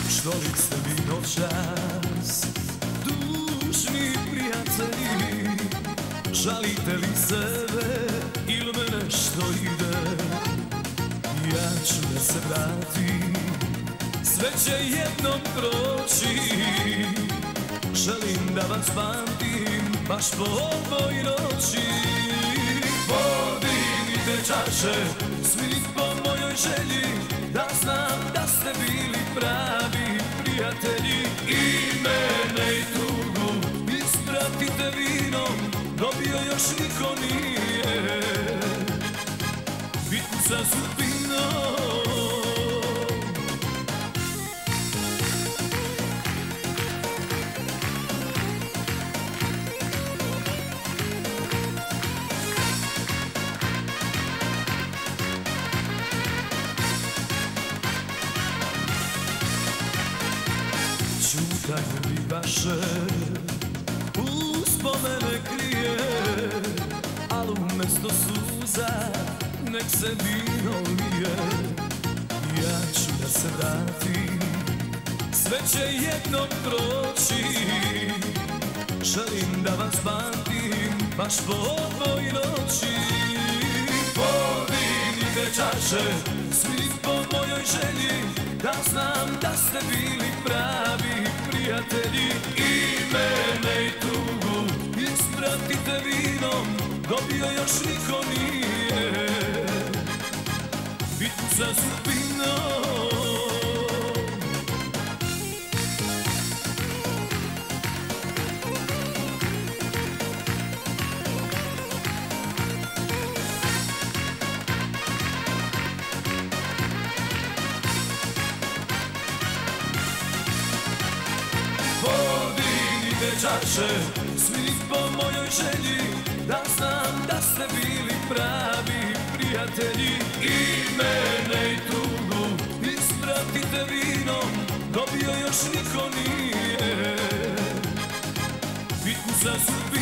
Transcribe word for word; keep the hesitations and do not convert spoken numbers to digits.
Što li ste vi noćas, dužni prijatelji? Žalite li sebe ili me nešto ide? Ja ću da se vratim, sve će jednom proći. Želim da vas pamtim, baš po ovoj noći. Podignite čaše, svi po mojoj želji, da znam da ste bili pravi prijatelji. I mene i tugu ispratite vinom, dobio još niko nije bitku sa sudbinom. Čutanje mi vaše uspomene krije, al umjesto suza nek se vino lije. Ja ću da se vratim, sve će jednom proći. Želim da vas pamtim, baš po ovoj noći. Podignite čaše, svi po mojoj želji, da znam da ste bili pravi prijatelji. I mene i tugu ispratite vinom, dobio još niko nije bitku sa sudbinom. Podignite čaše, svi po mojoj želji, da znam da ste bili pravi prijatelji. I mene i tugu ispratite vinom, dobio još niko nije bitku sa sudbinom.